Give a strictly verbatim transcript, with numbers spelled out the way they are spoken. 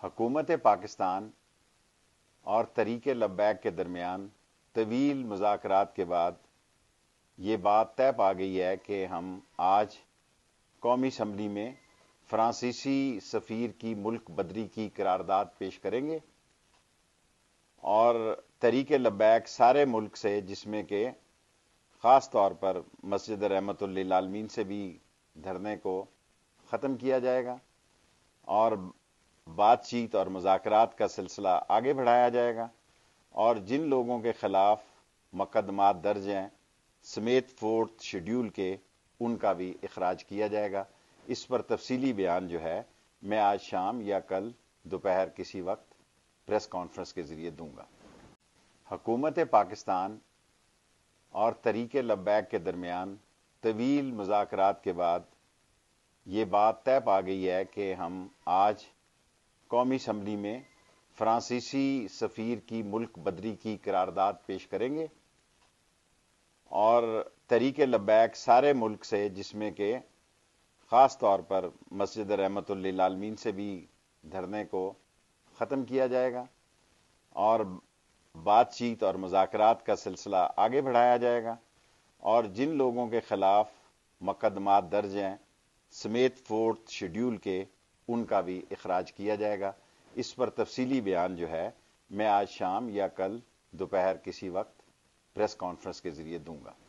حکومت پاکستان اور تحریک لبیک کے درمیان طویل مذاکرات کے بعد یہ بات طے پا گئی ہے کہ ہم آج قومی اسمبلی میں فرانسیسی سفیر کی ملک بدری کی قرارداد پیش کریں گے اور تحریک لبیک سارے ملک سے، جس میں کہ خاص طور پر مسجد رحمت للعالمین سے بھی دھرنے کو ختم کیا جائے گا اور بات چیت اور مذاکرات کا سلسلہ آگے بڑھایا جائے گا، اور جن لوگوں کے خلاف مقدمات درج ہیں سمیت فورتھ شیڈیول کے، ان کا بھی اخراج کیا جائے گا۔ اس پر تفصیلی بیان جو ہے میں آج شام یا کل دوپہر کسی وقت پریس کانفرنس کے ذریعے دوں گا۔ حکومت پاکستان اور تحریک لبیک کے درمیان طویل مذاکرات کے بعد یہ بات طے پا گئی ہے کہ ہم آج قومی اسمبلی میں فرانسیسی سفیر کی ملک بدری کی قرارداد پیش کریں گے اور تحریک لبیک سارے ملک سے، جس میں کہ خاص طور پر مسجد رحمت للعالمین سے بھی دھرنے کو ختم کیا جائے گا اور بات چیت اور مذاکرات کا سلسلہ آگے بڑھایا جائے گا، اور جن لوگوں کے خلاف مقدمات درج ہیں سمیت فورتھ شیڈیول کے، ان کا بھی اخراج کیا جائے گا۔ اس پر تفصیلی بیان جو ہے میں آج شام یا کل دوپہر کسی وقت پریس کانفرنس کے ذریعے دوں گا۔